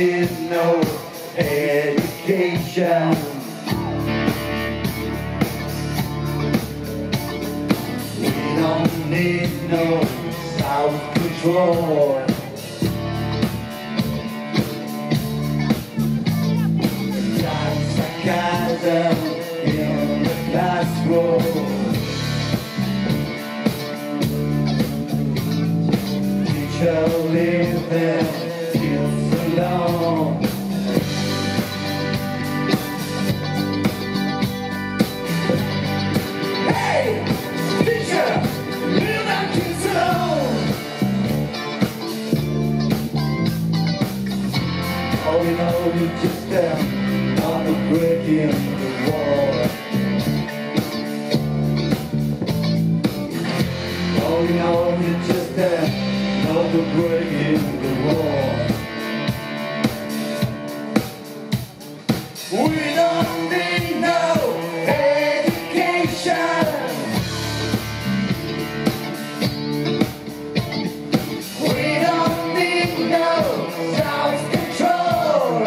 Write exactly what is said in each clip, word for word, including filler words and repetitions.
need no education. We don't need no self-control. That's sarcasm in the classroom. Teacher living kids alone. Hey, teacher, leave them kids alone. Oh, you know, you just stand on the brick in the wall. Oh, you know, you just stand on the brick in the wall. We don't need no education. We don't need no self-control.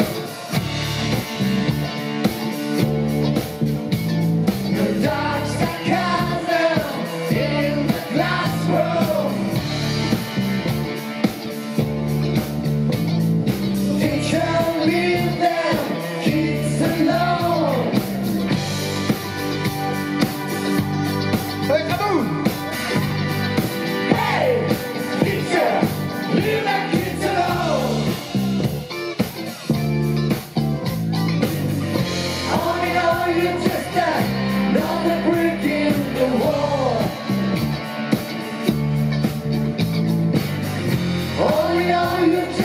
No dark sarcasm in the classroom. Teacher, leave them kids alone. Hey, kaboom! Hey, teacher, leave them kids alone. Oh, you know you just stand on the brick in the wall. Oh, you know you just